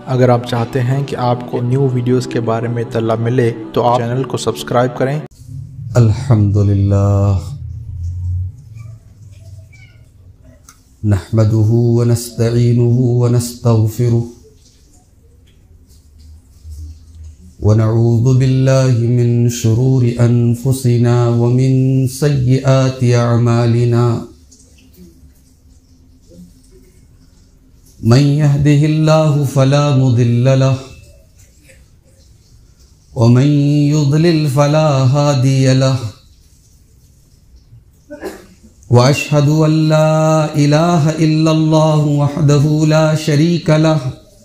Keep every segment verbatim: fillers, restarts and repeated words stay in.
اگر آپ چاہتے ہیں کہ آپ کو نیو ویڈیوز کے بارے میں اطلاع ملے تو آپ چینل کو سبسکرائب کریں۔ الحمدللہ نحمده ونستعینه ونستغفره ونعوذ باللہ من شرور انفسنا ومن سیئات اعمالنا من يهده الله فلا مضل له ومن يضلل فلا هادي له وأشهد أن لا إله إلا الله وحده لا شريك له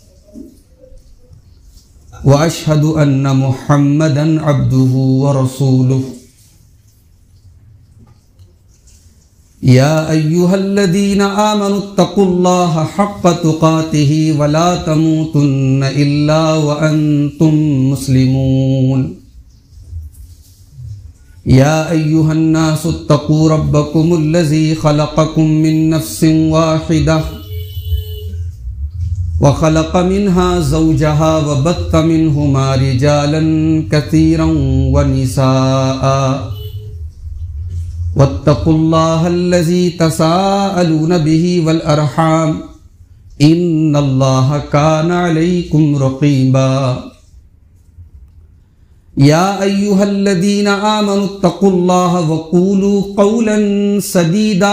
وأشهد أن محمدا عبده ورسوله يا أيها الذين آمنوا اتقوا الله حق تقاته ولا تموتن إلا وأنتم مسلمون يا أيها الناس اتقوا ربكم الذي خلقكم من نفس واحدة وخلق منها زوجها وبث منهما رجالا كثيرا ونساء واتقوا الله الذي تساءلون به والأرحام إن الله كان عليكم رقيبا يا أيها الذين آمنوا اتقوا الله وقولوا قولا سديدا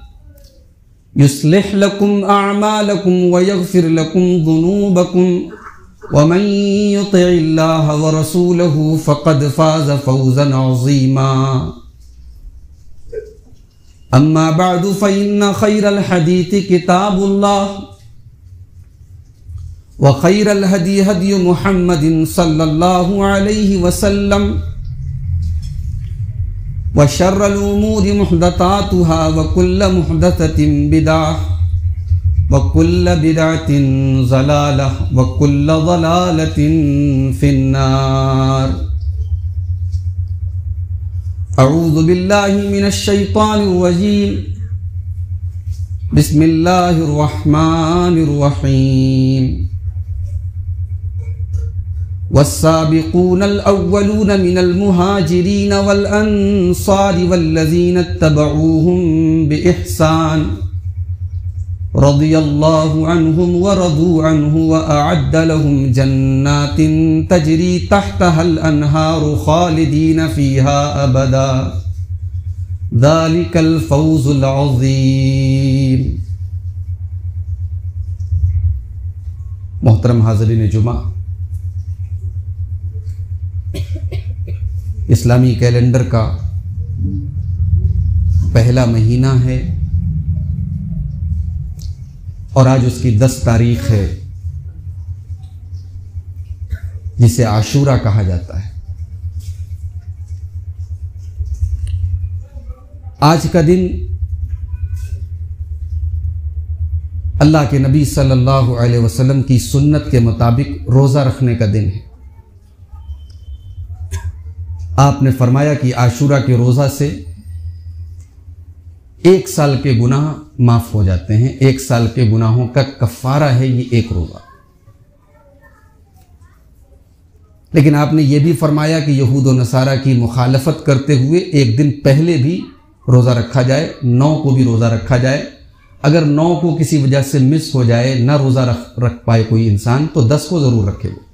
يصلح لكم أعمالكم ويغفر لكم ذنوبكم ومن يطع الله ورسوله فقد فاز فوزا عظيما أما بعد فإن خير الحديث كتاب الله وخير الهدي هدي محمد صلى الله عليه وسلم وشر الأمور محدثاتها وكل محدثة بدعة وكل بدعة ضلالة وكل ضلالة في النار اعوذ باللہ من الشیطان الرجیم بسم اللہ الرحمن الرحیم والسابقون الاولون من المہاجرین والانصار والذین اتبعوهم بإحسان رضی اللہ عنہم ورضوا عنہ وأعد لهم جنات تجری تحتها الانہار خالدین فیہا ابدا ذلک الفوز العظیم۔ محترم حاضرین جمعہ، اسلامی کیلنڈر کا پہلا مہینہ ہے اور آج اس کی دس تاریخ ہے جسے عاشورہ کہا جاتا ہے۔ آج کا دن اللہ کے نبی صلی اللہ علیہ وسلم کی سنت کے مطابق روزہ رکھنے کا دن ہے۔ آپ نے فرمایا کہ عاشورہ کے روزہ سے ایک سال کے گناہ معاف ہو جاتے ہیں، ایک سال کے گناہوں کا کفارہ ہے یہ ایک روزہ۔ لیکن آپ نے یہ بھی فرمایا کہ یہود و نصارہ کی مخالفت کرتے ہوئے ایک دن پہلے بھی روزہ رکھا جائے، نو کو بھی روزہ رکھا جائے۔ اگر نو کو کسی وجہ سے مس ہو جائے، نہ روزہ رکھ رکھ پائے کوئی انسان، تو دس کو ضرور رکھے وہ۔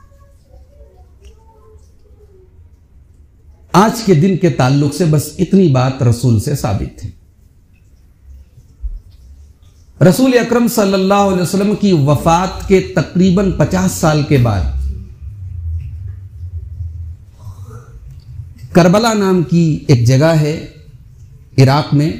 آج کے دن کے تعلق سے بس اتنی بات رسول سے ثابت ہے۔ رسول اکرم صلی اللہ علیہ وسلم کی وفات کے تقریباً پچاس سال کے بعد کربلا نام کی ایک جگہ ہے عراق میں،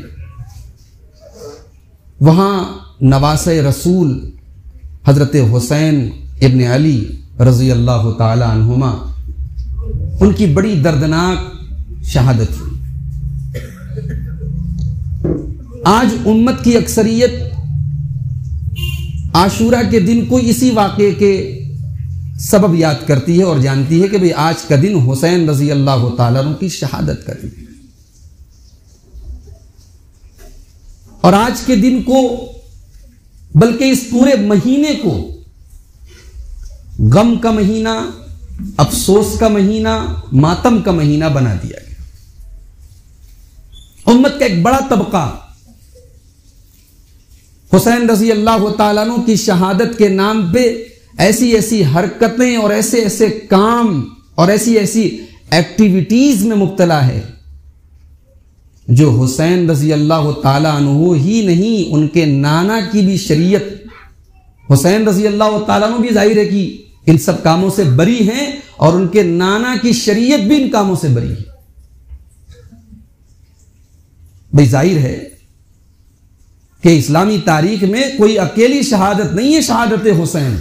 وہاں نواسۂ رسول حضرت حسین ابن علی رضی اللہ تعالی عنہما ان کی بڑی دردناک شہادت ہوئی۔ آج امت کی اکثریت عاشورہ کے دن کو اسی واقعے کے سبب یاد کرتی ہے اور جانتی ہے کہ بھئی آج کا دن حسین رضی اللہ تعالیٰ عنہ کی شہادت کا دن ہے۔ اور آج کے دن کو بلکہ اس پورے مہینے کو غم کا مہینہ، افسوس کا مہینہ، ماتم کا مہینہ بنا دیا گیا۔ امت کا ایک بڑا طبقہ حسین رضی اللہ تعالیٰ عنہ کی شہادت کے نام پہ ایسی ایسی حرکتیں اور ایسے ایسے کام اور ایسی ایسی ایکٹیویٹیز میں مبتلا ہے جو حسین رضی اللہ تعالیٰ عنہ ہی نہیں، ان کے نانا کی بھی شریعت، حسین رضی اللہ تعالیٰ عنہ بھی ظاہر ہے کہ ان سب کاموں سے بری ہیں، اور ان کے نانا کی شریعت بھی ان کاموں سے بری ہے۔ بھئی ظاہر ہے کہ اسلامی تاریخ میں کوئی اکیلی شہادت نہیں ہے شہادت حسین۔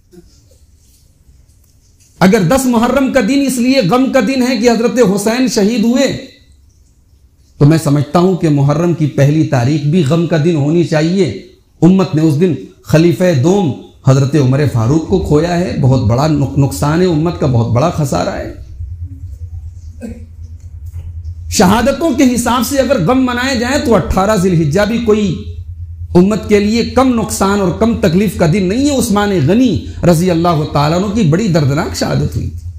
اگر دس محرم کا دن اس لیے غم کا دن ہے کہ حضرت حسین شہید ہوئے، تو میں سمجھتا ہوں کہ محرم کی پہلی تاریخ بھی غم کا دن ہونی چاہیے۔ امت نے اس دن خلیفہ دوم حضرت عمر فاروق کو کھویا ہے، بہت بڑا نقصان ہے، امت کا بہت بڑا خسارہ ہے۔ شہادتوں کے حساب سے اگر غم منائے جائیں تو اٹھارہ ذی الحجہ بھی کوئی امت کے لیے کم نقصان اور کم تکلیف کا دن نہیں ہے۔ عثمان غنی رضی اللہ تعالیٰ عنہ کی بڑی دردناک شہادت ہوئی تھی۔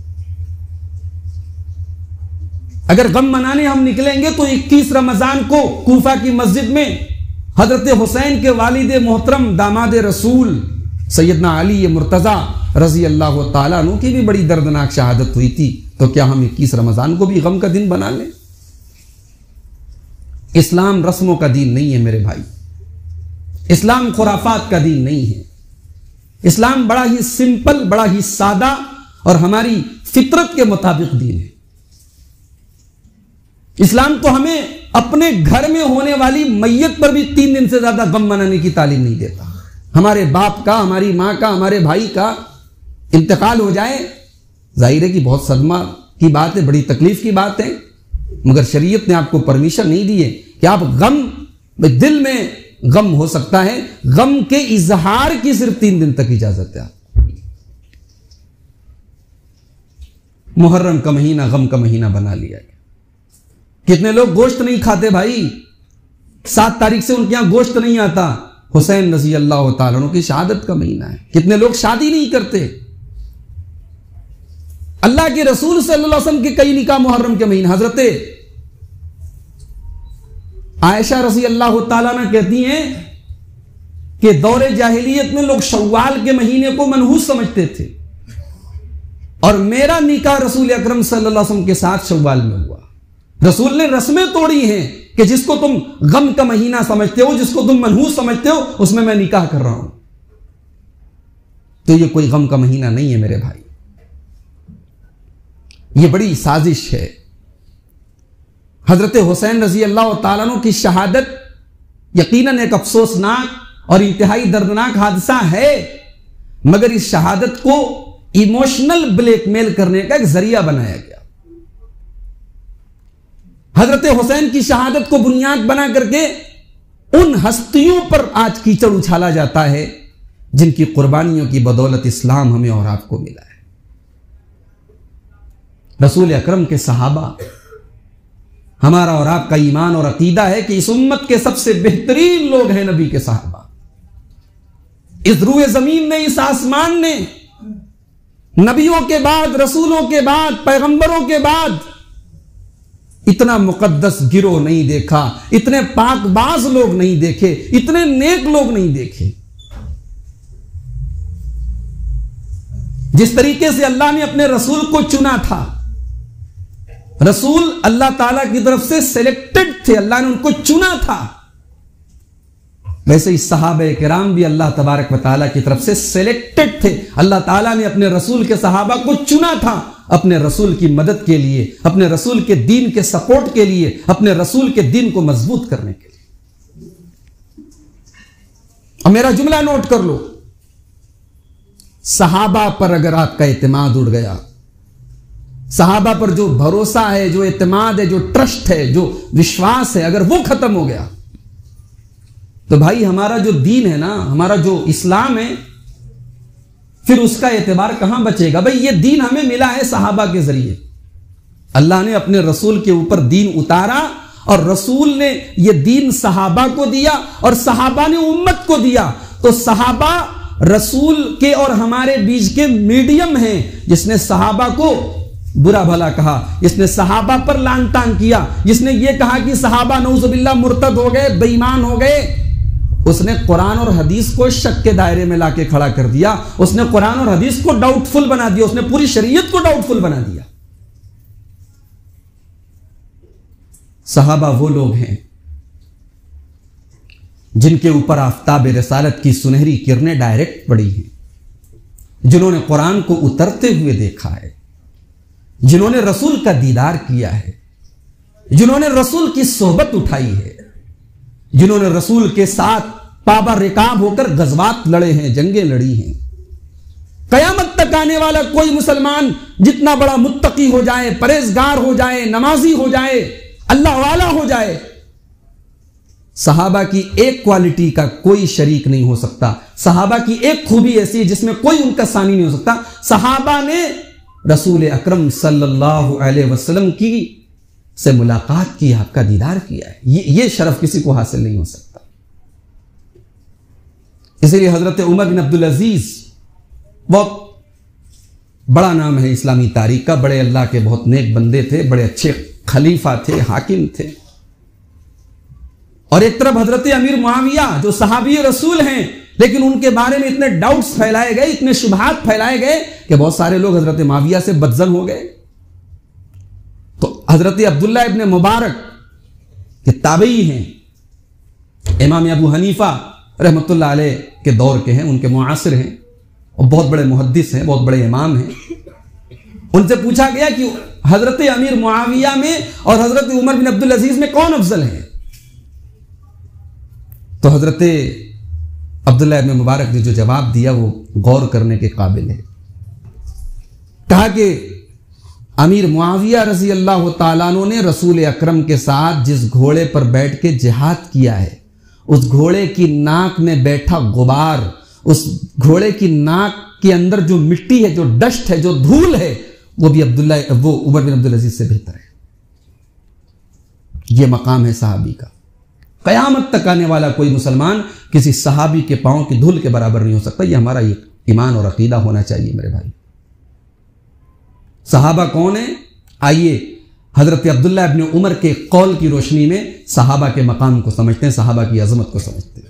اگر غم منانے ہم نکلیں گے تو اکیس رمضان کو کوفہ کی مسجد میں حضرت حسین کے والد محترم داماد رسول سیدنا علی مرتضیٰ رضی اللہ تعالیٰ عنہ کی بھی بڑی دردناک شہادت ہوئی تھی، تو کیا ہم اکیس رمضان کو بھی غم کا دن بنا لیں؟ اسلام رسموں کا دین نہیں ہے میرے بھائی، اسلام خرافات کا دین نہیں ہے۔ اسلام بڑا ہی سمپل، بڑا ہی سادہ اور ہماری فطرت کے مطابق دین ہے۔ اسلام تو ہمیں اپنے گھر میں ہونے والی میت پر بھی تین دن سے زیادہ غم منانے کی تعلیم نہیں دیتا۔ ہمارے باپ کا، ہماری ماں کا، ہمارے بھائی کا انتقال ہو جائے، ظاہر ہے کہ بہت صدمہ کی بات ہے، بڑی تکلیف کی بات ہے، مگر شریعت نے آپ کو پرمیشن نہیں دی ہے کہ آپ غم میں، دل میں غم ہو سکتا ہے، غم کے اظہار کی صرف تین دن تک اجازت ہے۔ محرم کا مہینہ غم کا مہینہ بنا لیا گیا۔ کتنے لوگ گوشت نہیں کھاتے بھائی، سات تاریخ سے ان کے یہاں گوشت نہیں آتا۔ حسین رضی اللہ تعالیٰ عنہ کی شہادت کا مہینہ ہے۔ کتنے لوگ شادی نہیں کرتے۔ اللہ کے رسول صلی اللہ علیہ وسلم کے کئی نکاح محرم کے مہینے۔ حضرت عائشہ رضی اللہ تعالیٰ عنہ کہتی ہیں کہ دور جاہلیت میں لوگ شوال کے مہینے کو منحوس سمجھتے تھے، اور میرا نکاح رسول اکرم صلی اللہ علیہ وسلم کے ساتھ شوال میں ہوا۔ رسول نے رسمیں توڑی ہیں کہ جس کو تم غم کا مہینہ سمجھتے ہو، جس کو تم منحوس سمجھتے ہو، اس میں میں نکاح کر رہا ہوں۔ تو یہ کوئی غم کا مہینہ نہیں ہے میرے بھائی، یہ بڑی سازش ہے۔ حضرت حسین رضی اللہ تعالیٰ عنہ کی شہادت یقیناً ایک افسوسناک اور انتہائی دردناک حادثہ ہے، مگر اس شہادت کو ایموشنل بلیک میل کرنے کا ایک ذریعہ بنایا گیا۔ حضرت حسین کی شہادت کو بنیاد بنا کر کے ان ہستیوں پر آج کیچڑ اچھالا جاتا ہے جن کی قربانیوں کی بدولت اسلام ہمیں اور آپ کو ملا ہے۔ رسول اکرم کے صحابہ، ہمارا اور آپ کا ایمان اور عقیدہ ہے کہ اس امت کے سب سے بہترین لوگ ہیں نبی کے صحابہ۔ اس روئے زمین نے، اس آسمان نے نبیوں کے بعد، رسولوں کے بعد، پیغمبروں کے بعد اتنا مقدس گروہ نہیں دیکھا، اتنے پاک باز لوگ نہیں دیکھے، اتنے نیک لوگ نہیں دیکھے۔ جس طریقے سے اللہ نے اپنے رسول کو چنا تھا، رسول اللہ تعالیٰ کی طرف سے سلیکٹڈ تھے، اللہ نے ان کو چنا تھا، ویسے ہی صحابہ کرام بھی اللہ تبارک و تعالیٰ کی طرف سے سلیکٹڈ تھے۔ اللہ تعالیٰ نے اپنے رسول کے صحابہ کو چنا تھا اپنے رسول کی مدد کے لیے، اپنے رسول کے دین کے سپورٹ کے لیے، اپنے رسول کے دین کو مضبوط کرنے کے لیے۔ اور میرا جملہ نوٹ کر لو، صحابہ پر اگر آپ کا اعتماد اڑ گیا، صحابہ پر جو بھروسہ ہے، جو اعتماد ہے، جو ٹرسٹ ہے، جو وشواس ہے، اگر وہ ختم ہو گیا تو بھائی ہمارا جو دین ہے نا، ہمارا جو اسلام ہے، پھر اس کا اعتبار کہاں بچے گا؟ بھئی یہ دین ہمیں ملا ہے صحابہ کے ذریعے۔ اللہ نے اپنے رسول کے اوپر دین اتارا، اور رسول نے یہ دین صحابہ کو دیا، اور صحابہ نے امت کو دیا۔ تو صحابہ رسول کے اور ہمارے بیچ کے میڈیم ہیں، جس نے صحابہ کو برا بھلا کہا، جس نے صحابہ پر لان تان کیا، جس نے یہ کہا کہ صحابہ نعوذ باللہ مرتد ہو گئے، بے ایمان ہو گئے، اس نے قرآن اور حدیث کو شک کے دائرے میں لا کے کھڑا کر دیا، اس نے قرآن اور حدیث کو ڈاؤٹ فل بنا دیا، اس نے پوری شریعت کو ڈاؤٹ فل بنا دیا۔ صحابہ وہ لوگ ہیں جن کے اوپر آفتاب رسالت کی سنہری کرنیں ڈائریکٹ پڑی ہیں، جنہوں نے قرآن کو اترتے ہوئے دیکھا ہے، جنہوں نے رسول کا دیدار کیا ہے، جنہوں نے رسول کی صحبت اٹھائی ہے، جنہوں نے رسول کے ساتھ پابا رکاب ہو کر غزوات لڑے ہیں، جنگیں لڑی ہیں۔ قیامت تک آنے والا کوئی مسلمان جتنا بڑا متقی ہو جائے، پرہیزگار ہو جائے، نمازی ہو جائے، اللہ والا ہو جائے، صحابہ کی ایک کوالٹی کا کوئی شریک نہیں ہو سکتا، صحابہ کی ایک خوبی ایسی ہے جس میں کوئی ان کا ثانی نہیں ہو سکتا۔ صحابہ نے رسول اکرم صلی اللہ علیہ وسلم کی سے ملاقات کی، آپ کا دیدار کیا ہے، یہ شرف کسی کو حاصل نہیں ہو سکتا۔ اسی لیے حضرت عمر بن عبدالعزیز بہت بڑا نام ہے اسلامی تاریخ کا، بڑے اللہ کے بہت نیک بندے تھے، بڑے اچھے خلیفہ تھے، حاکم تھے، اور ایک طرف حضرت امیر معاویہ جو صحابی رسول ہیں، لیکن ان کے بارے میں اتنے ڈاؤٹس پھیلائے گئے، اتنے شبہات پھیلائے گئے کہ بہت سارے لوگ حضرت معاویہ سے بدظن ہو گئے۔ تو حضرت عبداللہ ابن مبارک کے تابعی ہیں، امام ابو حنیفہ رحمۃ اللہ علیہ کے دور کے ہیں، ان کے معاصر ہیں، اور بہت بڑے محدث ہیں، بہت بڑے امام ہیں۔ ان سے پوچھا گیا کہ حضرت امیر معاویہ میں اور حضرت عمر بن عبدالعزیز میں کون افضل ہے؟ تو حضرت عبداللہ ابن مبارک نے جو جواب دیا وہ غور کرنے کے قابل ہے۔ کہا کہ امیر معاویہ رضی اللہ تعالیٰ عنہ نے رسول اکرم کے ساتھ جس گھوڑے پر بیٹھ کے جہاد کیا ہے، اس گھوڑے کی ناک میں بیٹھا غبار، اس گھوڑے کی ناک کے اندر جو مٹی ہے، جو ڈسٹ ہے، جو دھول ہے، وہ بھی عبداللہ وہ عمر بن عبدالعزیز سے بہتر ہے۔ یہ مقام ہے صحابی کا۔ قیامت تک آنے والا کوئی مسلمان کسی صحابی کے پاؤں کی دھول کے برابر نہیں ہو سکتا۔ یہ ہمارا ایمان اور عقیدہ ہونا چاہیے میرے بھائی۔ صحابہ کون ہیں؟ آئیے حضرت عبداللہ ابن عمر کے قول کی روشنی میں صحابہ کے مقام کو سمجھتے ہیں، صحابہ کی عظمت کو سمجھتے ہیں۔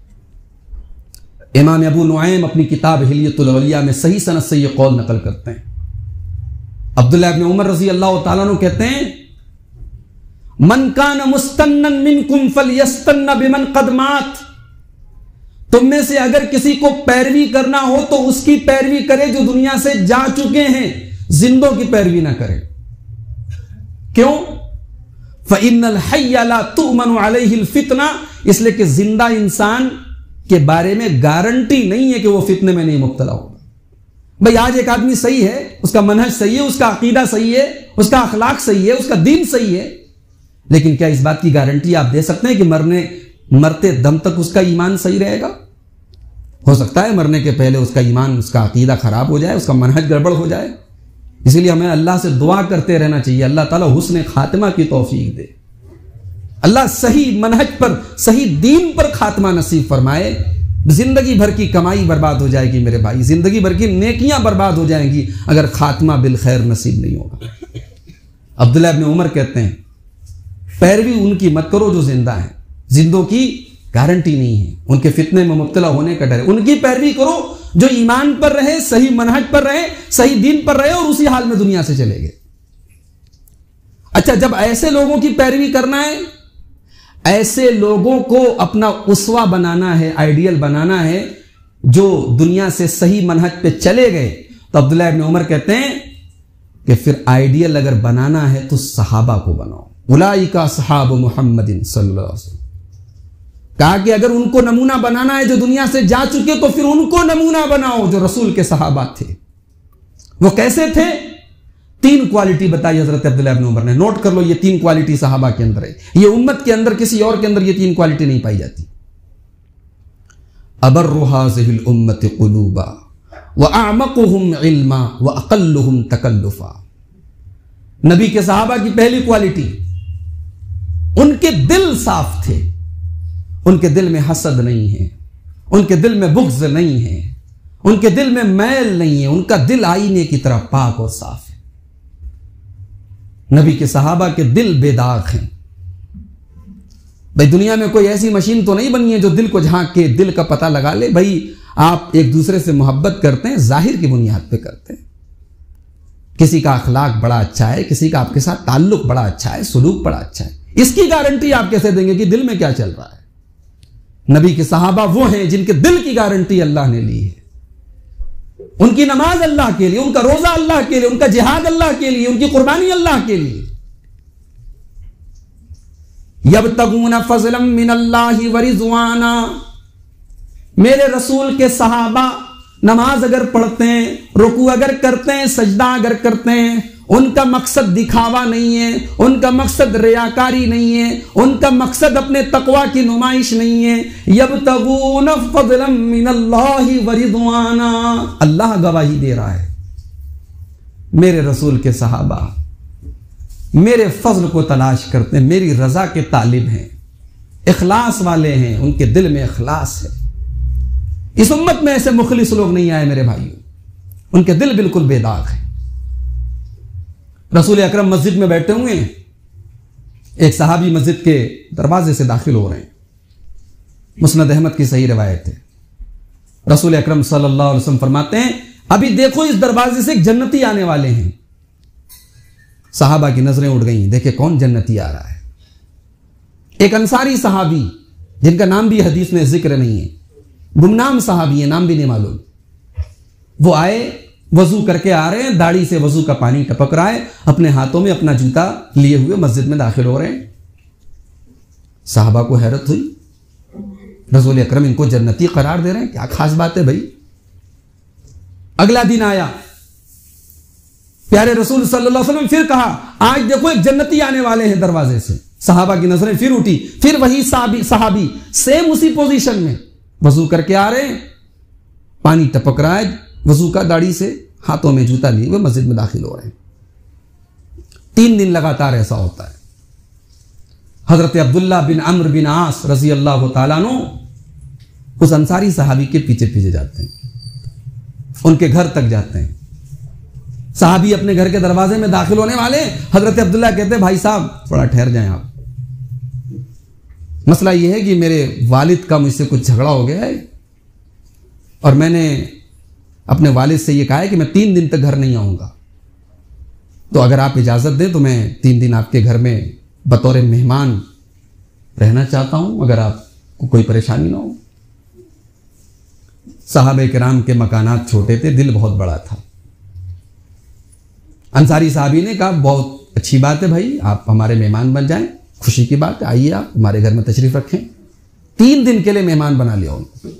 امام ابو نعیم اپنی کتاب حلیۃ الاولیاء میں صحیح سند سے یہ قول نقل کرتے ہیں۔ عبداللہ ابن عمر رضی اللہ تعالیٰ عنہ کہتے ہیں، من کان مستنن منکم فلیستن بمن قد مات، تم میں سے اگر کسی کو پیروی کرنا ہو تو اس کی پیروی کرے جو دنیا سے جا چکے ہیں، زندوں کی پیروی نہ کرے۔ کیوں؟ فإن الحی لا تؤمن علیہ الفتنہ، اس لیے کہ زندہ انسان کے بارے میں گارنٹی نہیں ہے کہ وہ فتنے میں نہیں مبتلا ہوگا۔ بھئی آج ایک آدمی صحیح ہے، اس کا منہج صحیح ہے، اس کا عقیدہ صحیح ہے، اس کا اخلاق صحیح ہے، اس کا دین صحیح ہے، لیکن کیا اس بات کی گارنٹی آپ دے سکتے ہیں کہ مرنے مرتے دم تک اس کا ایمان صحیح رہے گا؟ ہو سکتا ہے مرنے کے پہلے اس کا ایمان، اس کا عقیدہ خراب ہو جائے، اس کا منہج گڑبڑ ہو جائے۔ اسی لیے ہمیں اللہ سے دعا کرتے رہنا چاہیے، اللہ تعالیٰ حسن خاتمہ کی توفیق دے، اللہ صحیح منہج پر، صحیح دین پر خاتمہ نصیب فرمائے۔ زندگی بھر کی کمائی برباد ہو جائے گی میرے بھائی، زندگی بھر کی نیکیاں برباد ہو جائیں گی اگر خاتمہ بالخیر نصیب نہیں ہوگا۔ عبداللہ ابن عمر کہتے ہیں، پیروی ان کی مت کرو جو زندہ ہیں، زندوں کی گارنٹی نہیں ہے، ان کے فتنے میں مبتلا ہونے کا ڈر ہے۔ ان کی پیروی کرو جو ایمان پر رہے، صحیح منہج پر رہے، صحیح دین پر رہے اور اسی حال میں دنیا سے چلے گئے۔ اچھا، جب ایسے لوگوں کی پیروی کرنا ہے، ایسے لوگوں کو اپنا اسوہ بنانا ہے، آئیڈیل بنانا ہے، جو دنیا سے صحیح منہج پہ چلے گئے، تو عبداللہ ابن عمر کہتے ہیں کہ پھر آئیڈیل اگر بنانا ہے تو صحابہ کو بناؤ۔ اولئک اصحاب محمد صلی اللہ علیہ وسلم، کہا کہ اگر ان کو نمونہ بنانا ہے جو دنیا سے جا چکے تو پھر ان کو نمونہ بناؤ جو رسول کے صحابہ تھے۔ وہ کیسے تھے؟ تین کوالٹی بتائی حضرت عبداللہ ابن عمر نے، نوٹ کر لو، یہ تین کوالٹی صحابہ کے اندر ہے، یہ امت کے اندر کسی اور کے اندر یہ تین کوالٹی نہیں پائی جاتی۔ ابر هذه الامت قلوبا واعمقهم علما واقلهم تکلفا، نبی کے صحابہ کی پہلی کوالٹی، ان کے دل صاف تھے، ان کے دل میں حسد نہیں ہے، ان کے دل میں بغض نہیں ہے، ان کے دل میں میل نہیں ہے، ان کا دل آئینے کی طرح پاک اور صاف ہے۔ نبی کے صحابہ کے دل بے داغ ہیں۔ بھائی دنیا میں کوئی ایسی مشین تو نہیں بنی ہے جو دل کو جھانک کے دل کا پتہ لگا لے بھائی آپ ایک دوسرے سے محبت کرتے ہیں، ظاہر کی بنیاد پہ کرتے ہیں، کسی کا اخلاق بڑا اچھا ہے، کسی کا آپ کے ساتھ تعلق بڑا اچھا ہے، سلوک بڑا اچھا ہے، اس کی گارنٹی آپ کیسے دیں گے کہ دل میں کیا چل رہا ہے؟ نبی کے صحابہ وہ ہیں جن کے دل کی گارنٹی اللہ نے لی ہے۔ ان کی نماز اللہ کے لیے، ان کا روزہ اللہ کے لیے، ان کا جہاد اللہ کے لیے، ان کی قربانی اللہ کے لیے۔ یبتغون فضلا من اللہ ورضوانا، میرے رسول کے صحابہ نماز اگر پڑھتے ہیں، رکوع اگر کرتے ہیں، سجدہ اگر کرتے ہیں، ان کا مقصد دکھاوا نہیں ہے، ان کا مقصد ریاکاری نہیں ہے، ان کا مقصد اپنے تقوی کی نمائش نہیں ہے۔ یبتغون فضلا من اللہ ورضوانا، اللہ گواہی دے رہا ہے میرے رسول کے صحابہ میرے فضل کو تلاش کرتے ہیں، میری رضا کے طالب ہیں، اخلاص والے ہیں، ان کے دل میں اخلاص ہے۔ اس امت میں ایسے مخلص لوگ نہیں آئے میرے بھائیوں، ان کے دل بالکل بے داغ ہیں۔ رسول اکرم مسجد میں بیٹھے ہوئے ہیں، ایک صحابی مسجد کے دروازے سے داخل ہو رہے ہیں، مسند احمد کی صحیح روایت ہے۔ رسول اکرم صلی اللہ علیہ وسلم فرماتے ہیں ابھی دیکھو اس دروازے سے ایک جنتی آنے والے ہیں۔ صحابہ کی نظریں اڑ گئیں، دیکھے کون جنتی آ رہا ہے؟ ایک انصاری صحابی جن کا نام بھی حدیث میں ذکر نہیں ہے، گمنام صحابی ہے، نام بھی نہیں معلوم، وہ آئے وضو کر کے آ رہے ہیں، داڑھی سے وضو کا پانی ٹپک رہا ہے، اپنے ہاتھوں میں اپنا جوتا لیے ہوئے مسجد میں داخل ہو رہے ہیں۔ صحابہ کو حیرت ہوئی، رسول اکرم ان کو جنتی قرار دے رہے ہیں، کیا خاص بات ہے بھائی؟ اگلا دن آیا، پیارے رسول صلی اللہ علیہ وسلم پھر کہا آج دیکھو ایک جنتی آنے والے ہیں دروازے سے۔ صحابہ کی نظریں پھر اٹھی، پھر وہی صحابی صحابی سیم اسی پوزیشن میں وضو کر کے آ رہے ہیں، پانی ٹپک رہا ہے وضو کا داڑھی سے، ہاتھوں میں جوتا لیے ہوئے مسجد میں داخل ہو رہے ہیں۔ تین دن لگاتار ایسا ہوتا ہے۔ حضرت عبداللہ بن عمرو بن عاص رضی اللہ تعالیٰ عنہ اس انصاری صحابی کے پیچھے پیچھے جاتے ہیں، ان کے گھر تک جاتے ہیں۔ صحابی اپنے گھر کے دروازے میں داخل ہونے والے، حضرت عبداللہ کہتے ہیں بھائی صاحب تھوڑا ٹھہر جائیں آپ، مسئلہ یہ ہے کہ میرے والد کا مجھ سے کچھ جھگڑا ہو گیا ہے اور میں نے اپنے والد سے یہ کہا ہے کہ میں تین دن تک گھر نہیں آؤں گا، تو اگر آپ اجازت دیں تو میں تین دن آپ کے گھر میں بطور مہمان رہنا چاہتا ہوں، اگر آپ کو کوئی پریشانی نہ ہو۔ صحابہ کرام کے مکانات چھوٹے تھے، دل بہت بڑا تھا۔ انصاری صحابی نے کہا بہت اچھی بات ہے بھائی، آپ ہمارے مہمان بن جائیں، خوشی کی بات ہے، آئیے آپ ہمارے گھر میں تشریف رکھیں۔ تین دن کے لیے مہمان بنا لیا ان کو۔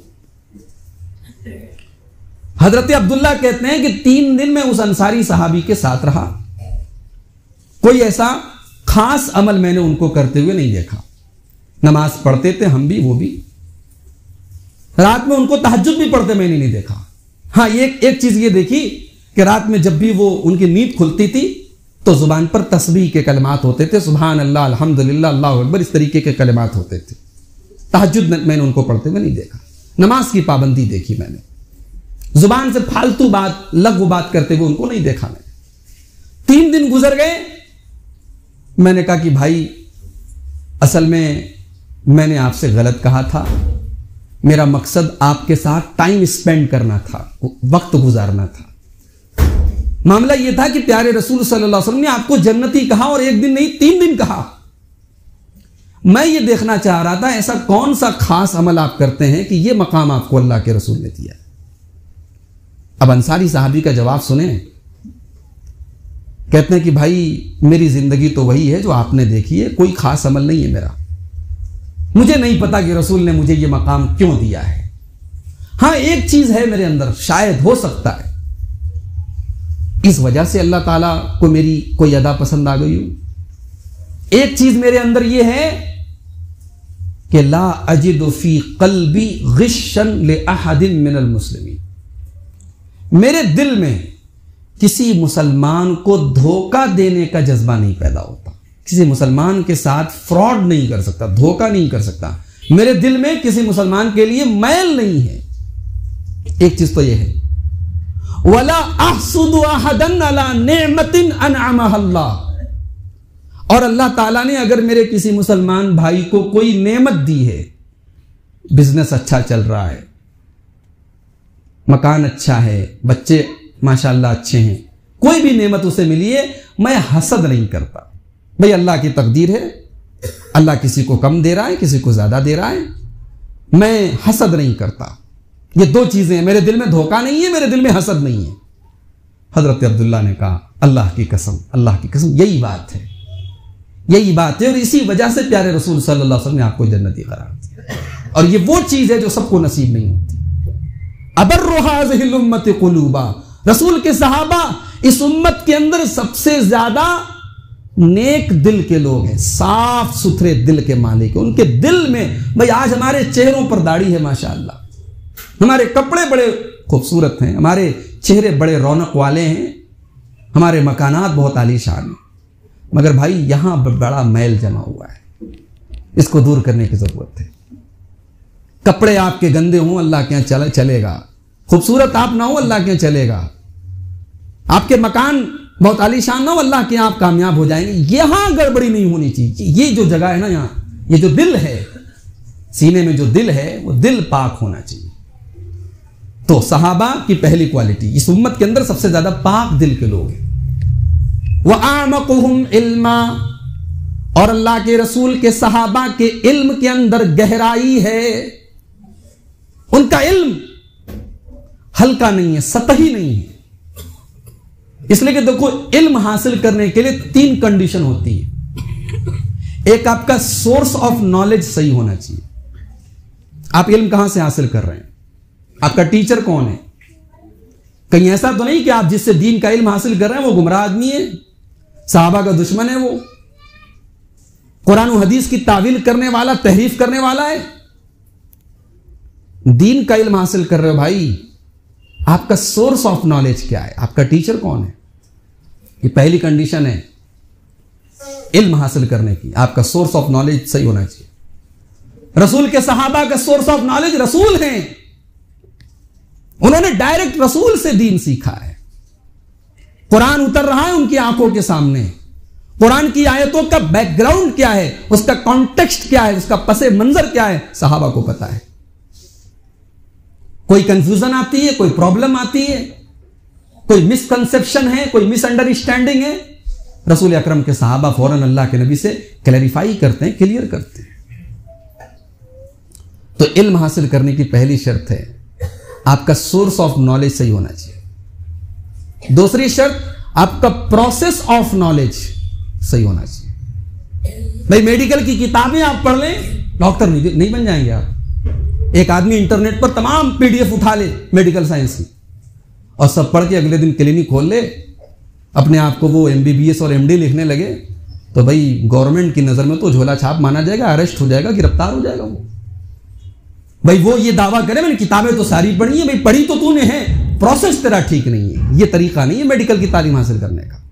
حضرت عبداللہ کہتے ہیں کہ تین دن میں اس انصاری صحابی کے ساتھ رہا، کوئی ایسا خاص عمل میں نے ان کو کرتے ہوئے نہیں دیکھا، نماز پڑھتے تھے ہم بھی وہ بھی، رات میں ان کو تہجد بھی پڑھتے میں نے نہیں دیکھا۔ ہاں ایک ایک چیز یہ دیکھی کہ رات میں جب بھی وہ ان کی نیند کھلتی تھی تو زبان پر تسبیح کے کلمات ہوتے تھے، سبحان اللہ، الحمدللہ، اللہ اکبر، اس طریقے کے کلمات ہوتے تھے۔ تہجد میں نے ان کو پڑھتے ہوئے نہیں دیکھا، نماز کی پابندی دیکھی میں نے، زبان سے فالتو بات لغو بات کرتے ہوئے ان کو نہیں دیکھا میں نے۔ تین دن گزر گئے، میں نے کہا کہ بھائی اصل میں میں نے آپ سے غلط کہا تھا، میرا مقصد آپ کے ساتھ ٹائم اسپینڈ کرنا تھا، وقت گزارنا تھا۔ معاملہ یہ تھا کہ پیارے رسول صلی اللہ علیہ وسلم نے آپ کو جنتی کہا اور ایک دن نہیں تین دن کہا۔ میں یہ دیکھنا چاہ رہا تھا ایسا کون سا خاص عمل آپ کرتے ہیں کہ یہ مقام آپ کو اللہ کے رسول نے دیا۔ اب انصاری صحابی کا جواب سنیں، کہتے ہیں کہ بھائی میری زندگی تو وہی ہے جو آپ نے دیکھی ہے، کوئی خاص عمل نہیں ہے میرا، مجھے نہیں پتا کہ رسول نے مجھے یہ مقام کیوں دیا ہے۔ ہاں ایک چیز ہے میرے اندر، شاید ہو سکتا ہے اس وجہ سے اللہ تعالیٰ کو میری کوئی ادا پسند آ گئی ہو۔ ایک چیز میرے اندر یہ ہے کہ لا اجد فی قلبی غشا لأحد من المسلمین، میرے دل میں کسی مسلمان کو دھوکہ دینے کا جذبہ نہیں پیدا ہوتا، کسی مسلمان کے ساتھ فراڈ نہیں کر سکتا، دھوکہ نہیں کر سکتا، میرے دل میں کسی مسلمان کے لیے میل نہیں ہے۔ ایک چیز تو یہ ہے وَلَا أَحْسُدُ أَحَدًا عَلَى نِعْمَةٍ أَنْعَمَهَا اللَّهُ، اور اللہ تعالیٰ نے اگر میرے کسی مسلمان بھائی کو کوئی نعمت دی ہے، بزنس اچھا چل رہا ہے، مکان اچھا ہے، بچے ماشاءاللہ اچھے ہیں، کوئی بھی نعمت اسے ملی ہے، میں حسد نہیں کرتا. بھئی اللہ کی تقدیر ہے، اللہ کسی کو کم دے رہا ہے، کسی کو زیادہ دے رہا ہے، میں حسد نہیں کرتا. یہ دو چیزیں ہیں، میرے دل میں دھوکہ نہیں ہے، میرے دل میں حسد نہیں ہے. حضرت عبداللہ نے کہا اللہ کی قسم، اللہ کی قسم، یہی بات ہے، یہی بات ہے، اور اسی وجہ سے پیارے رسول صلی اللہ علیہ وسلم نے آپ کو جنتی قرار دیا. اور یہ وہ چیز ہے جو سب کو نصیب نہیں ہوتی. ابر هذه الامه قلوبا، رسول کے صحابہ اس امت کے اندر سب سے زیادہ نیک دل کے لوگ ہیں، صاف ستھرے دل کے مالک. ان کے دل میں، بھئی آج ہمارے چہروں پر داڑھی ہے ماشاءاللہ، ہمارے کپڑے بڑے خوبصورت ہیں، ہمارے چہرے بڑے رونق والے ہیں، ہمارے مکانات بہت عالی شان ہیں، مگر بھائی یہاں بڑا میل جمع ہوا ہے، اس کو دور کرنے کی ضرورت ہے. کپڑے آپ کے گندے ہوں اللہ کے یہاں چلے گا، خوبصورت آپ نہ ہو اللہ کے یہاں چلے گا، آپ کے مکان بہت عالی شان نہ ہو اللہ کے یہاں آپ کامیاب ہو جائیں گے. یہاں گڑبڑی نہیں ہونی چاہیے. یہ جو جگہ ہے نا، یہاں یہ جو دل ہے، سینے میں جو دل ہے، وہ دل پاک ہونا چاہیے. تو صحابہ کی پہلی کوالٹی، اس امت کے اندر سب سے زیادہ پاک دل کے لوگ ہیں. وَأَعْمَقُهُمْ عِلْمًا، اور اللہ کے رسول کے صحابہ کے علم کے اندر گہرائی ہے. ان کا علم ہلکا نہیں ہے، سطحی نہیں ہے. اس لیے کہ دیکھو، علم حاصل کرنے کے لیے تین کنڈیشن ہوتی ہے. ایک آپ کا سورس آف نالج صحیح ہونا چاہیے. آپ علم کہاں سے حاصل کر رہے ہیں؟ آپ کا ٹیچر کون ہے؟ کہیں ایسا تو نہیں کہ آپ جس سے دین کا علم حاصل کر رہے ہیں وہ گمراہ آدمی ہے، صحابہ کا دشمن ہے، وہ قرآن و حدیث کی تعویل کرنے والا، تحریف کرنے والا ہے. دین کا علم حاصل کر رہے ہو بھائی، آپ کا سورس آف نالج کیا ہے؟ آپ کا ٹیچر کون ہے؟ یہ پہلی کنڈیشن ہے علم حاصل کرنے کی. آپ کا سورس آف نالج صحیح ہونا چاہیے. رسول کے صحابہ کا سورس آف نالج رسول ہیں، انہوں نے ڈائریکٹ رسول سے دین سیکھا ہے. قرآن اتر رہا ہے ان کی آنکھوں کے سامنے، قرآن کی آیتوں کا بیک گراؤنڈ کیا ہے، اس کا کانٹیکسٹ کیا ہے، اس کا پس منظر کیا ہے، صحابہ کو پتا ہے. کوئی کنفیوژن آتی ہے، کوئی پرابلم آتی ہے، کوئی مس کنسپشن ہے، کوئی مس انڈرسٹینڈنگ ہے، رسول اکرم کے صحابہ فوراً اللہ کے نبی سے کلیریفائی کرتے ہیں، کلیئر کرتے ہیں. تو علم حاصل کرنے کی پہلی شرط ہے آپ کا سورس آف نالج صحیح ہونا چاہیے. دوسری شرط آپ کا پروسیس آف نالج صحیح ہونا چاہیے. بھائی میڈیکل کی کتابیں آپ پڑھ لیں، ڈاکٹر نہیں بن جائیں گے آپ. ایک آدمی انٹرنیٹ پر تمام پی ڈی ایف اٹھا لے میڈیکل سائنس کی اور سب پڑھ کے اگلے دن کلینک کھول لے، اپنے آپ کو وہ ایم بی بی ایس اور ایم ڈی لکھنے لگے، تو بھائی گورنمنٹ کی نظر میں تو جھولا چھاپ مانا جائے گا، اریسٹ ہو جائے گا، گرفتار ہو جائے گا. وہ بھائی وہ یہ دعویٰ کرے میں نے کتابیں تو ساری پڑھی ہیں. بھائی پڑھی تو تو نے ہے، پروسیس تیرا ٹھیک نہیں ہے. یہ طریقہ نہیں ہے میڈیکل کی تعلیم حاصل کرنے کا.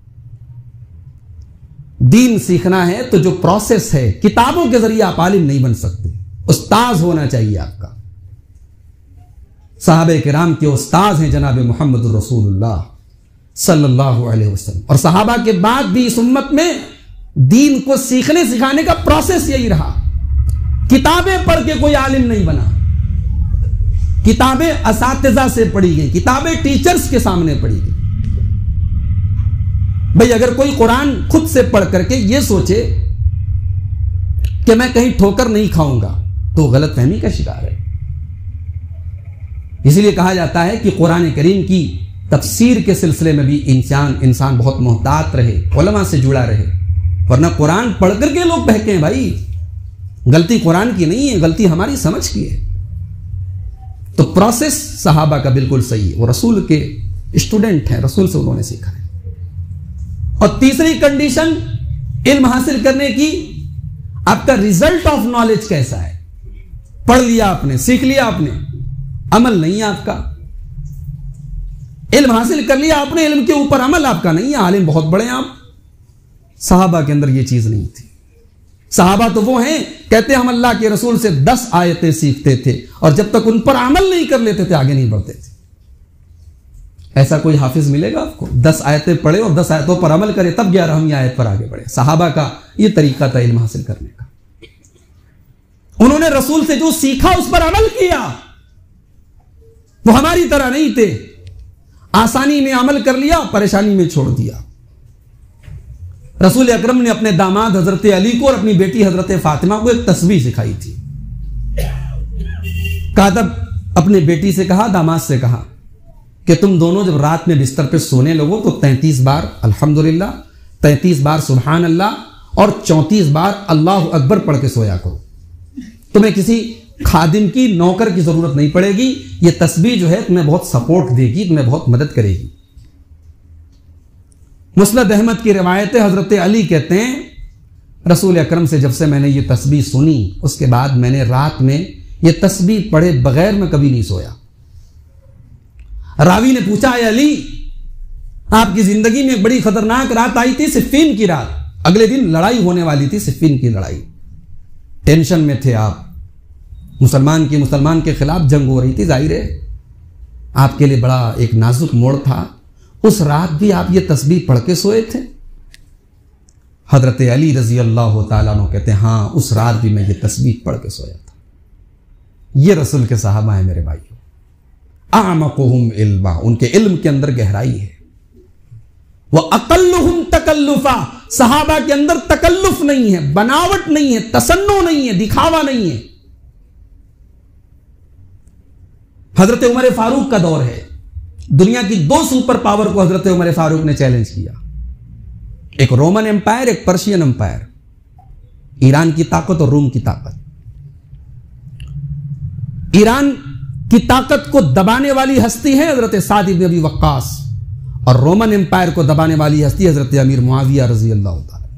دین سیکھنا ہے تو جو پروسیس ہے، کتابوں کے ذریعے آپ عالم نہیں بن سکتے، استاذ ہونا چاہیے آپ کا. صحابہ کرام کے استاذ ہیں جناب محمد الرسول اللہ صلی اللہ علیہ وسلم. اور صحابہ کے بعد بھی اس امت میں دین کو سیکھنے سکھانے کا پروسیس یہی رہا. کتابیں پڑھ کے کوئی عالم نہیں بنا، کتابیں اساتذہ سے پڑھی گئی، کتابیں ٹیچرز کے سامنے پڑھی گئی. بھئی اگر کوئی قرآن خود سے پڑھ کر کے یہ سوچے کہ میں کہیں ٹھوکر نہیں کھاؤں گا تو غلط فہمی کا شکار ہے. اسی لیے کہا جاتا ہے کہ قرآن کریم کی تفسیر کے سلسلے میں بھی انسان انسان بہت محتاط رہے، علماء سے جڑا رہے، ورنہ قرآن پڑھ کر کے لوگ بہکے ہیں. بھائی غلطی قرآن کی نہیں ہے، غلطی ہماری سمجھ کی ہے. تو پروسیس صحابہ کا بالکل صحیح ہے، وہ رسول کے اسٹوڈنٹ ہیں، رسول سے انہوں نے سیکھا ہے. اور تیسری کنڈیشن علم حاصل کرنے کی، آپ کا ریزلٹ آف نالج کیسا ہے. پڑھ لیا آپ نے، سیکھ لیا آپ نے، عمل نہیں ہے آپ کا. علم حاصل کر لیا آپ نے، علم کے اوپر عمل آپ کا نہیں ہے، عالم بہت بڑے ہیں آپ. صحابہ کے اندر یہ چیز نہیں تھی. صحابہ تو وہ ہیں کہتے ہم اللہ کے رسول سے دس آیتیں سیکھتے تھے اور جب تک ان پر عمل نہیں کر لیتے تھے آگے نہیں بڑھتے تھے. ایسا کوئی حافظ ملے گا آپ کو دس آیتیں پڑھے اور دس آیتوں پر عمل کرے تب گیارہویں آیت پر آگے بڑھے؟ صحابہ کا یہ طریقہ تھا علم حاصل کرنے کا. انہوں نے رسول سے جو سیکھا اس پر عمل کیا. وہ ہماری طرح نہیں تھے آسانی میں عمل کر لیا پریشانی میں چھوڑ دیا. رسول اکرم نے اپنے داماد حضرت علی کو اور اپنی بیٹی حضرت فاطمہ کو ایک تسبیح سکھائی تھی. کہا تب اپنے بیٹی سے کہا داماد سے کہا کہ تم دونوں جب رات میں بستر پہ سونے لگو تو تینتیس بار الحمدللہ، تینتیس بار سبحان اللہ اور چونتیس بار اللہ اکبر پڑھ کے سویا کرو. تمہیں کسی خادم کی نوکر کی ضرورت نہیں پڑے گی. یہ تسبیح جو ہے تمہیں بہت سپورٹ دے گی، تمہیں بہت مدد کرے گی. مسند احمد کی روایت ہے حضرت علی کہتے ہیں رسول اکرم سے جب سے میں نے یہ تسبیح سنی اس کے بعد میں نے رات میں یہ تسبیح پڑھے بغیر میں کبھی نہیں سویا. راوی نے پوچھا اے علی آپ کی زندگی میں ایک بڑی خطرناک رات آئی تھی، صفین کی رات. اگلے دن لڑائی ہونے والی تھی، صفین کی لڑائی. ٹینشن میں تھے آپ، مسلمان کی مسلمان کے خلاف جنگ ہو رہی تھی. ظاہر ہے آپ کے لیے بڑا ایک نازک موڑ تھا. اس رات بھی آپ یہ تسبیح پڑھ کے سوئے تھے؟ حضرت علی رضی اللہ تعالیٰ عنہ کہتے ہیں ہاں اس رات بھی میں یہ تسبیح پڑھ کے سویا تھا. یہ رسول کے صحابہ ہیں میرے بھائیوں. اعمقہم علما، ان کے علم کے اندر گہرائی ہے. وَأَقَلُّهُمْ تَكَلُّفًا، صحابہ کے اندر تکلف نہیں ہے، بناوٹ نہیں ہے، تصنع نہیں ہے، دکھاوا نہیں ہے. حضرت عمر فاروق کا دور ہے. دنیا کی دو سپر پاور کو حضرت عمر فاروق نے چیلنج کیا. ایک رومن امپائر، ایک پرشین امپائر. ایران کی طاقت اور روم کی طاقت. ایران کی طاقت کو دبانے والی ہستی ہے حضرت سعد بن ابی وقاص اور رومن امپائر کو دبانے والی ہستی حضرت امیر معاویہ رضی اللہ تعالی.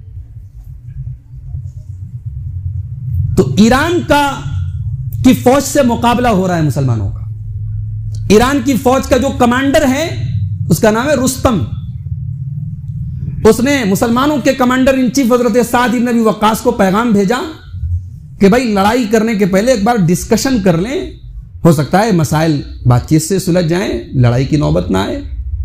تو ایران کا کی فوج سے مقابلہ ہو رہا ہے مسلمانوں کا. ایران کی فوج کا جو کمانڈر ہے اس کا نام ہے رستم. اس نے مسلمانوں کے کمانڈر ان چیف حضرت سعد بن ابی وقاص کو پیغام بھیجا کہ بھائی لڑائی کرنے کے پہلے ایک بار ڈسکشن کر لیں، ہو سکتا ہے مسائل بات چیت سے سلجھ جائیں، لڑائی کی نوبت نہ آئے.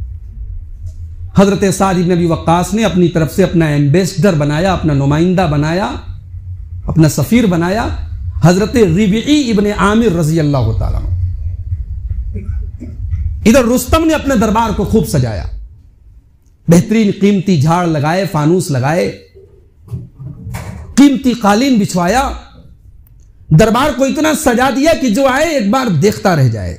حضرت سعد بن ابی وقاص نے اپنی طرف سے اپنا ایمبیسڈر بنایا، اپنا نمائندہ بنایا، اپنا سفیر بنایا حضرت ربیعی ابن عامر رضی اللہ تعالیٰ عنہ. ادھر رستم نے اپنے دربار کو خوب سجایا، بہترین قیمتی جھاڑ لگائے، فانوس لگائے، قیمتی قالین بچھوایا، دربار کو اتنا سجا دیا کہ جو آئے ایک بار دیکھتا رہ جائے.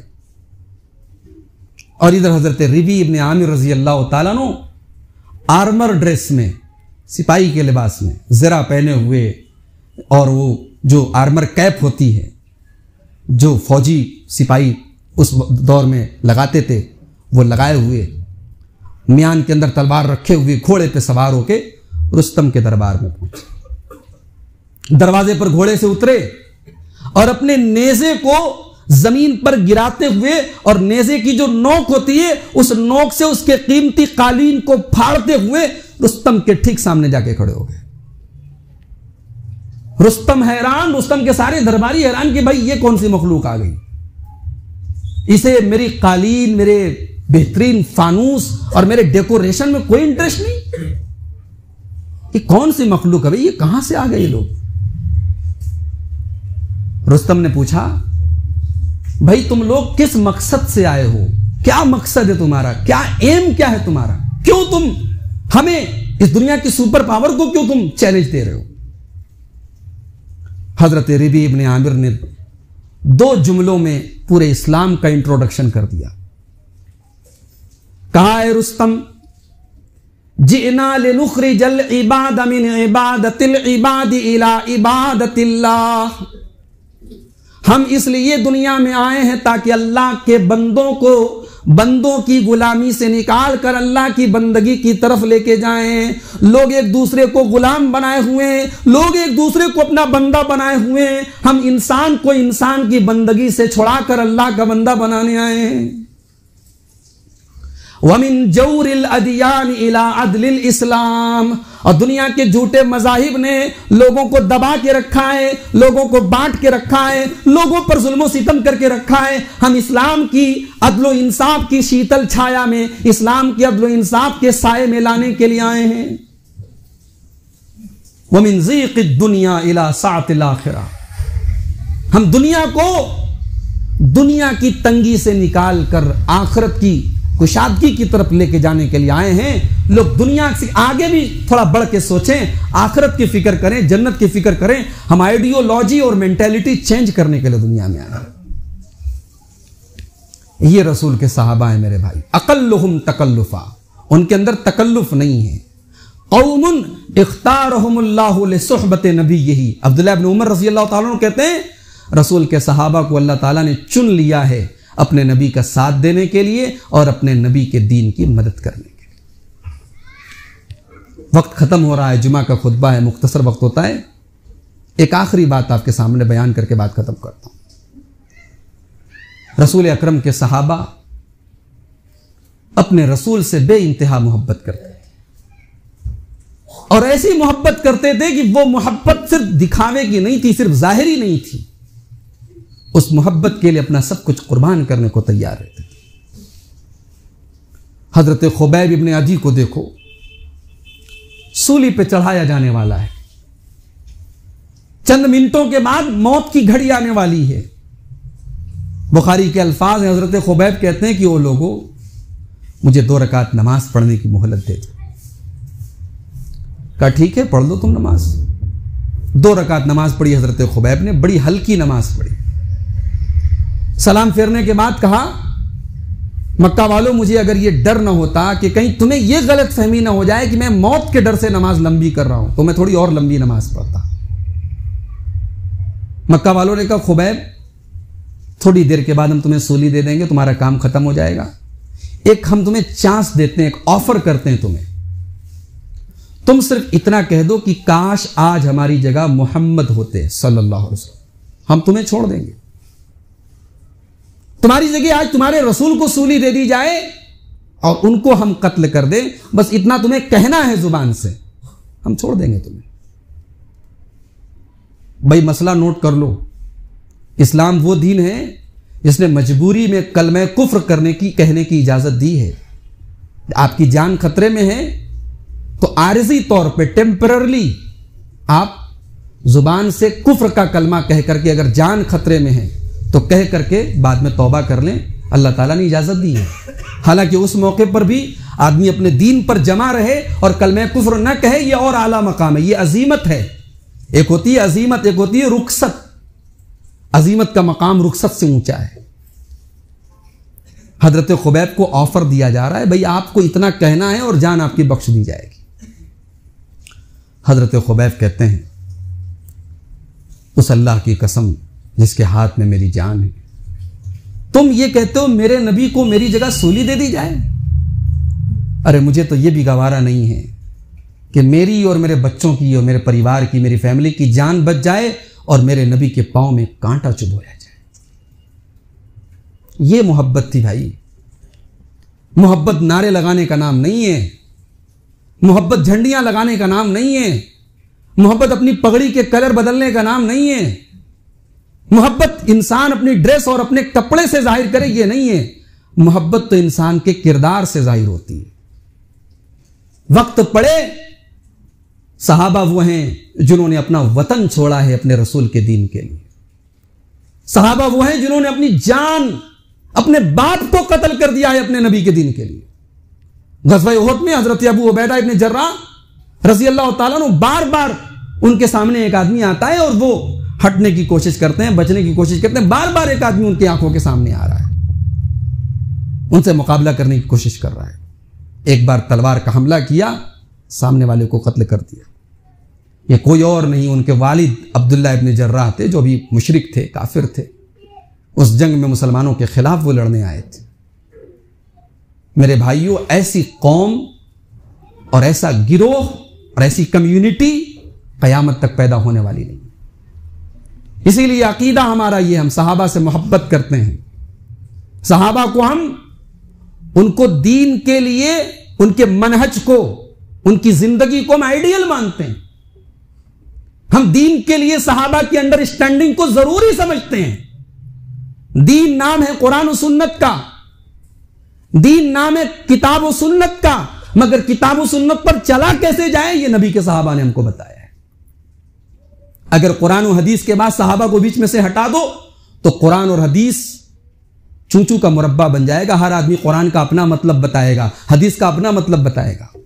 اور ادھر حضرت ربیع ابن عامر رضی اللہ تعالیٰ عنہ آرمر ڈریس میں، سپاہی کے لباس میں، زرہ پہنے ہوئے، اور وہ جو آرمر کیپ ہوتی ہے جو فوجی سپاہی اس دور میں لگاتے تھے وہ لگائے ہوئے، میان کے اندر تلوار رکھے ہوئے، گھوڑے پہ سوار ہو کے رستم کے دربار میں پہنچے. دروازے پر گھوڑے سے اترے اور اپنے نیزے کو زمین پر گراتے ہوئے اور نیزے کی جو نوک ہوتی ہے اس نوک سے اس کے قیمتی قالین کو پھاڑتے ہوئے رستم کے ٹھیک سامنے جا کے کھڑے ہو گئے. رستم حیران، رستم کے سارے درباری حیران کہ بھائی یہ کون سی مخلوق آ گئی، اسے میری قالین، میرے بہترین فانوس اور میرے ڈیکوریشن میں کوئی انٹرسٹ نہیں. یہ کون سی مخلوق ہے بھائی، یہ کہاں سے آ گئے یہ لوگ؟ رستم نے پوچھا بھائی تم لوگ کس مقصد سے آئے ہو، کیا مقصد ہے تمہارا، کیا ایم کیا ہے تمہارا، کیوں تم ہمیں اس دنیا کی سپر پاور کو کیوں تم چیلنج دے رہے ہو؟ حضرت ربیع ابن عامر نے دو جملوں میں پورے اسلام کا انٹروڈکشن کر دیا. کہا اے رستم، جئنا لنخرج العباد من عبادت العباد الى عبادت اللہ، ہم اس لیے دنیا میں آئے ہیں تاکہ اللہ کے بندوں کو بندوں کی غلامی سے نکال کر اللہ کی بندگی کی طرف لے کے جائیں. لوگ ایک دوسرے کو غلام بنائے ہوئے ہیں، لوگ ایک دوسرے کو اپنا بندہ بنائے ہوئے ہیں. ہم انسان کو انسان کی بندگی سے چھڑا کر اللہ کا بندہ بنانے آئے ہیں. وَمِن جَوْرِ الْأَدْيَانِ إِلَىٰ عَدْلِ الْإِسْلَامِ، اور دنیا کے جھوٹے مذاہب نے لوگوں کو دبا کے رکھا ہے، لوگوں کو بانٹ کے رکھا ہے، لوگوں پر ظلم و ستم کر کے رکھا ہے۔ ہم اسلام کی عدل و انصاف کی شیتل چھایا میں، اسلام کی عدل و انصاف کے سائے میں لانے کے لیے آئے ہیں۔ وَمِن ضِيقِ الدُّنْيَا إِلَى سَعَةِ الْآخِرَةِ، ہم دنیا کو دنیا کی تنگی سے نکال کر آخرت کی کشادگی کی طرف لے کے جانے کے لیے آئے ہیں۔ لوگ دنیا سے آگے بھی تھوڑا بڑھ کے سوچیں، آخرت کی فکر کریں، جنت کی فکر کریں۔ ہم آئیڈیولوجی اور مینٹیلٹی چینج کرنے کے لیے دنیا میں آئے۔ یہ رسول کے صحابہ ہیں میرے بھائی، اقلہم تکلفا، ان کے اندر تکلف نہیں ہے۔ قوم اختارہم اللہ لصحبت نبیہ، عبداللہ ابن عمر رضی اللہ تعالیٰ عنہ کہتے ہیں رسول کے صحابہ کو اللہ تعالیٰ نے چن لیا ہے اپنے نبی کا ساتھ دینے کے لیے اور اپنے نبی کے دین کی مدد کرنے کے لیے۔ وقت ختم ہو رہا ہے، جمعہ کا خطبہ ہے، مختصر وقت ہوتا ہے۔ ایک آخری بات آپ کے سامنے بیان کر کے بات ختم کرتا ہوں۔ رسول اکرم کے صحابہ اپنے رسول سے بے انتہا محبت کرتے تھے، اور ایسی محبت کرتے تھے کہ وہ محبت صرف دکھاوے کی نہیں تھی، صرف ظاہری نہیں تھی، اس محبت کے لیے اپنا سب کچھ قربان کرنے کو تیار رہتے تھے۔ حضرت خبیب ابن عدی کو دیکھو، سولی پہ چڑھایا جانے والا ہے، چند منٹوں کے بعد موت کی گھڑی آنے والی ہے۔ بخاری کے الفاظ ہیں، حضرت خبیب کہتے ہیں کہ وہ لوگوں مجھے دو رکعت نماز پڑھنے کی مہلت دے دو۔ کہا ٹھیک ہے، پڑھ لو تم نماز۔ دو رکعت نماز پڑھی حضرت خبیب نے، بڑی ہلکی نماز پڑھی۔ سلام پھیرنے کے بعد کہا مکہ والوں، مجھے اگر یہ ڈر نہ ہوتا کہ کہیں تمہیں یہ غلط فہمی نہ ہو جائے کہ میں موت کے ڈر سے نماز لمبی کر رہا ہوں، تو میں تھوڑی اور لمبی نماز پڑھتا۔ مکہ والوں نے کہا خبیب تھوڑی دیر کے بعد ہم تمہیں سولی دے دیں گے، تمہارا کام ختم ہو جائے گا۔ ایک ہم تمہیں چانس دیتے ہیں، ایک آفر کرتے ہیں تمہیں، تم صرف اتنا کہہ دو کہ کاش آج ہماری جگہ محمد ہوتے صلی اللہ علیہ وسلم، ہم تمہیں چھوڑ دیں گے۔ تمہاری جگہ آج تمہارے رسول کو سولی دے دی جائے اور ان کو ہم قتل کر دیں، بس اتنا تمہیں کہنا ہے زبان سے، ہم چھوڑ دیں گے تمہیں۔ بھائی مسئلہ نوٹ کر لو، اسلام وہ دین ہے جس نے مجبوری میں کلمہ کفر کرنے کی کہنے کی اجازت دی ہے۔ آپ کی جان خطرے میں ہے تو عارضی طور پہ ٹیمپررلی آپ زبان سے کفر کا کلمہ کہہ کر کے، اگر جان خطرے میں ہے تو کہہ کر کے بعد میں توبہ کر لیں، اللہ تعالیٰ نے اجازت دی ہے۔ حالانکہ اس موقع پر بھی آدمی اپنے دین پر جمع رہے اور کلمہ کفر نہ کہے، یہ اور اعلیٰ مقام ہے، یہ عظیمت ہے۔ ایک ہوتی ہے عظیمت، ایک ہوتی ہے رخصت۔ عظیمت کا مقام رخصت سے اونچا ہے۔ حضرت خبیب کو آفر دیا جا رہا ہے، بھئی آپ کو اتنا کہنا ہے اور جان آپ کی بخش دی جائے گی۔ حضرت خبیب کہتے ہیں اس اللہ کی قسم جس کے ہاتھ میں میری جان ہے، تم یہ کہتے ہو میرے نبی کو میری جگہ سولی دے دی جائے؟ ارے مجھے تو یہ بھی گوارا نہیں ہے کہ میری اور میرے بچوں کی اور میرے پریوار کی، میری فیملی کی جان بچ جائے اور میرے نبی کے پاؤں میں کانٹا چبھویا جائے۔ یہ محبت تھی بھائی۔ محبت نعرے لگانے کا نام نہیں ہے، محبت جھنڈیاں لگانے کا نام نہیں ہے، محبت اپنی پگڑی کے کلر بدلنے کا نام نہیں ہے، محبت انسان اپنی ڈریس اور اپنے کپڑے سے ظاہر کرے یہ نہیں ہے۔ محبت تو انسان کے کردار سے ظاہر ہوتی ہے۔ وقت پڑے، صحابہ وہ ہیں جنہوں نے اپنا وطن چھوڑا ہے اپنے رسول کے دین کے لیے۔ صحابہ وہ ہیں جنہوں نے اپنی جان، اپنے باپ کو قتل کر دیا ہے اپنے نبی کے دین کے لیے۔ غزوہ احد میں حضرت ابو عبیدہ ابن جراح رضی اللہ تعالیٰ عنہ بار بار ان کے سامنے ایک آدمی آتا ہے اور وہ ہٹنے کی کوشش کرتے ہیں، بچنے کی کوشش کرتے ہیں، بار بار ایک آدمی ان کی آنکھوں کے سامنے آ رہا ہے، ان سے مقابلہ کرنے کی کوشش کر رہا ہے۔ ایک بار تلوار کا حملہ کیا، سامنے والے کو قتل کر دیا۔ یہ کوئی اور نہیں، ان کے والد عبداللہ ابن جراح تھے، جو بھی مشرک تھے، کافر تھے۔ اس جنگ میں مسلمانوں کے خلاف وہ لڑنے آئے تھے۔ میرے بھائیوں، ایسی قوم اور ایسا گروہ اور ایسی کمیونٹی قیامت تک پیدا ہونے والی نہیں۔ اسی لیے عقیدہ ہمارا یہ، ہم صحابہ سے محبت کرتے ہیں۔ صحابہ کو ہم ان کو دین کے لیے، ان کے منہج کو، ان کی زندگی کو ہم آئیڈیل مانتے ہیں. ہم دین کے لیے صحابہ کی انڈرسٹینڈنگ کو ضروری سمجھتے ہیں. دین نام ہے قرآن و سنت کا, دین نام ہے کتاب و سنت کا, مگر کتاب و سنت پر چلا کیسے جائے یہ نبی کے صحابہ نے ہم کو بتایا ہے. اگر قرآن و حدیث کے بعد صحابہ کو بیچ میں سے ہٹا دو تو قرآن اور حدیث چونچو کا مربع بن جائے گا. ہر آدمی قرآن کا اپنا مطلب بتائے گا, حدیث کا اپنا مطلب بتائے گا.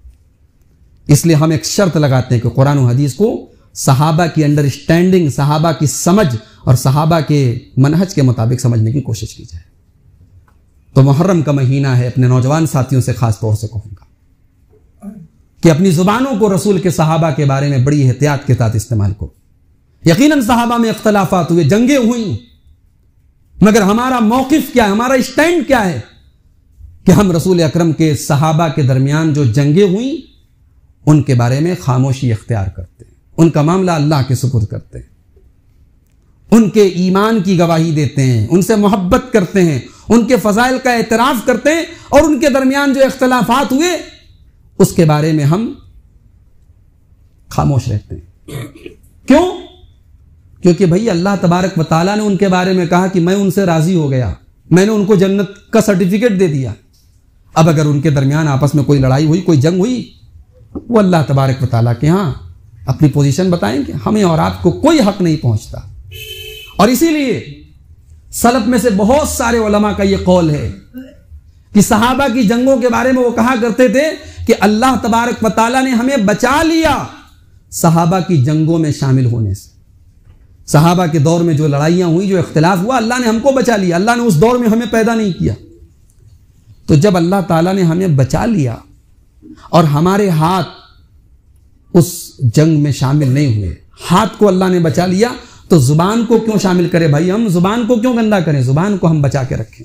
اس لیے ہم ایک شرط لگاتے ہیں کہ قرآن و حدیث کو صحابہ کی انڈرسٹینڈنگ, صحابہ کی سمجھ اور صحابہ کے منہج کے مطابق سمجھنے کی کوشش کی جائے. تو محرم کا مہینہ ہے, اپنے نوجوان ساتھیوں سے خاص طور سے کہوں گا کہ اپنی زبانوں کو رسول کے صحابہ کے بارے میں بڑی احتیاط کے ساتھ استعمال کرو. یقیناً صحابہ میں اختلافات ہوئے, جنگیں ہوئیں, مگر ہمارا موقف کیا ہے, ہمارا اسٹینڈ کیا ہے کہ ہم رسول اکرم کے صحابہ کے درمیان جو جنگیں ہوئیں ان کے بارے میں خاموشی اختیار کرتے ہیں, ان کا معاملہ اللہ کے سپرد کرتے ہیں, ان کے ایمان کی گواہی دیتے ہیں, ان سے محبت کرتے ہیں, ان کے فضائل کا اعتراف کرتے ہیں, اور ان کے درمیان جو اختلافات ہوئے اس کے بارے میں ہم خاموش رہتے ہیں. کیوں؟ کیونکہ بھئی اللہ تبارک و تعالیٰ نے ان کے بارے میں کہا کہ میں ان سے راضی ہو گیا, میں نے ان کو جنت کا سرٹیفکیٹ دے دیا. اب اگر ان کے درمیان آپس میں کوئی لڑائی ہوئی, کوئی جنگ ہوئی, وہ اللہ تبارک و تعالیٰ کے ہاں اپنی پوزیشن بتائیں گے, ہمیں اور آپ کو کوئی حق نہیں پہنچتا. اور اسی لیے سلف میں سے بہت سارے علماء کا یہ قول ہے کہ صحابہ کی جنگوں کے بارے میں وہ کہا کرتے تھے کہ اللہ تبارک و تعالیٰ نے ہمیں بچا لیا صحابہ کی جنگوں میں شامل ہونے سے. صحابہ کے دور میں جو لڑائیاں ہوئی, جو اختلاف ہوا, اللہ نے ہم کو بچا لیا. اللہ نے اس دور میں ہمیں پیدا نہیں کیا. تو جب اللہ تعالیٰ نے ہمیں بچا لیا اور ہمارے ہاتھ اس جنگ میں شامل نہیں ہوئے, ہاتھ کو اللہ نے بچا لیا, تو زبان کو کیوں شامل کرے بھائی, ہم زبان کو کیوں گندا کریں, زبان کو ہم بچا کے رکھیں.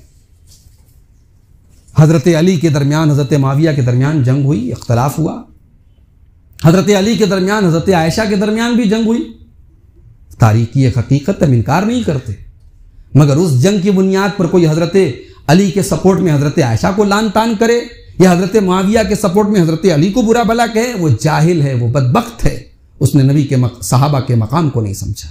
حضرت علی کے درمیان حضرت معاویہ کے درمیان جنگ ہوئی, اختلاف ہوا. حضرت علی کے درمیان حضرت عائشہ کے درمیان بھی جنگ ہوئی. تاریخ کی ایک حقیقت ہم انکار نہیں کرتے, مگر اس جنگ کی بنیاد پر کوئی حضرت علی کے سپورٹ میں حضرت عائشہ کو لان تان کرے یا حضرت معاویہ کے سپورٹ میں حضرت علی کو برا بھلا کہے, وہ جاہل ہے, وہ بدبخت ہے, اس نے نبی کے صحابہ کے مقام کو نہیں سمجھا.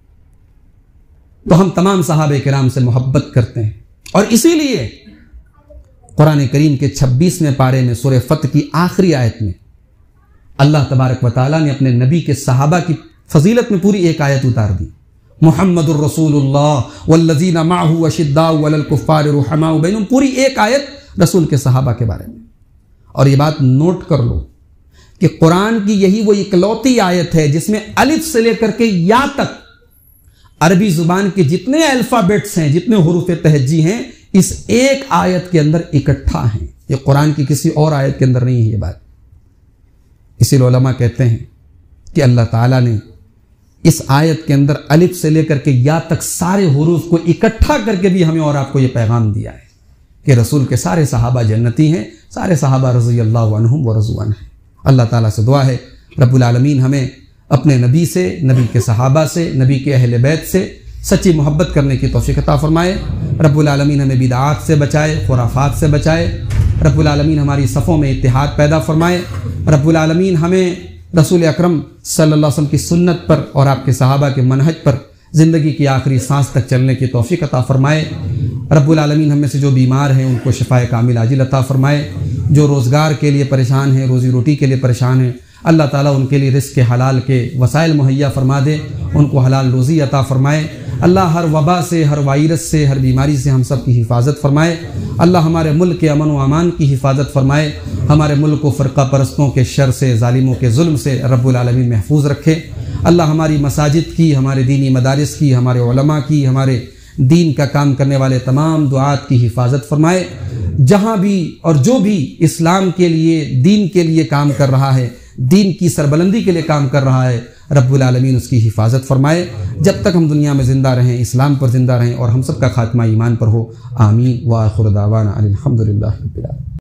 تو ہم تمام صحابہ کرام سے محبت کرتے ہیں, اور اسی لیے قرآن کریم کے چھبیسویں پارے میں سورہ فتح کی آخری آیت میں اللہ تبارک و تعالیٰ نے اپنے نبی کے صحابہ کی فضیلت میں پوری ایک آیت اتار دی. محمد الرسول اللہ والذین معہ اشداء علی الکفار رحماء بینہم, پوری ایک آیت رسول کے صحابہ کے بارے میں. اور یہ بات نوٹ کر لو کہ قرآن کی یہی وہ اکلوتی آیت ہے جس میں الف سے لے کر کے یا تک عربی زبان کے جتنے الفابیٹس ہیں, جتنے حروف تہجی ہیں, اس ایک آیت کے اندر اکٹھا ہیں. یہ قرآن کی کسی اور آیت کے اندر نہیں ہے یہ بات. اسی لیے علماء کہتے ہیں کہ اللہ تعالیٰ نے اس آیت کے اندر الف سے لے کر کے یا تک سارے حروف کو اکٹھا کر کے بھی ہمیں اور آپ کو یہ پیغام دیا ہے کہ رسول کے سارے صحابہ جنتی ہیں, سارے صحابہ رضی اللہ عنہم و رضوا عنہ. اللہ تعالیٰ سے دعا ہے رب العالمین ہمیں اپنے نبی سے, نبی کے صحابہ سے, نبی کے اہل بیت سے سچی محبت کرنے کی توفیق عطا فرمائے. رب العالمین ہمیں بدعات سے بچائے, خرافات سے بچائے. رب العالمین ہماری صفوں میں اتحاد پیدا فرمائے. رب العالمین ہمیں رسول اکرم صلی اللہ علیہ وسلم کی سنت پر اور آپ کے صحابہ کے منہج پر زندگی کی آخری سانس تک چلنے کی توفیق عطا فرمائے. رب العالمین ہم میں سے جو بیمار ہیں ان کو شفائے کامل عاجل عطا فرمائے. جو روزگار کے لیے پریشان ہیں, روزی روٹی کے لیے پریشان ہیں, اللہ تعالیٰ ان کے لیے رزق حلال کے وسائل مہیا فرما دے, ان کو حلال روزی عطا فرمائے. اللہ ہر وبا سے, ہر وائرس سے, ہر بیماری سے ہم سب کی حفاظت فرمائے. اللہ ہمارے ملک کے امن و امان کی حفاظت فرمائے. ہمارے ملک کو فرقہ پرستوں کے شر سے, ظالموں کے ظلم سے رب العالمین محفوظ رکھے. اللہ ہماری مساجد کی, ہمارے دینی مدارس کی, ہمارے علماء کی, ہمارے دین کا کام کرنے والے تمام دعات کی حفاظت فرمائے. جہاں بھی اور جو بھی اسلام کے لیے, دین کے لیے کام کر رہا ہے, دین کی سربلندی کے لیے کام کر رہا ہے, رب العالمین اس کی حفاظت فرمائے. جب تک ہم دنیا میں زندہ رہیں, اسلام پر زندہ رہیں, اور ہم سب کا خاتمہ ایمان پر ہو. آمین. وآخر دعوانا الحمدللہ رب العالمین.